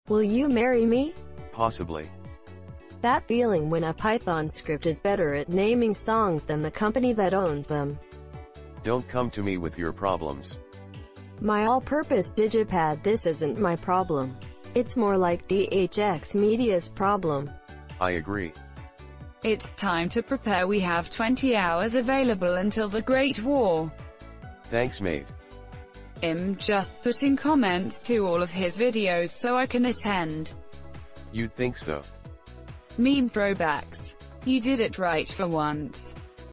Will you marry me? Possibly. That feeling when a Python script is better at naming songs than the company that owns them. Don't come to me with your problems. My all-purpose DigiPad. This isn't my problem. It's more like DHX Media's problem. I agree. It's time to prepare. We have 20 hours available until the Great War. Thanks, mate. I'm just putting comments to all of his videos so I can attend. You'd think so. Meme throwbacks. You did it right for once.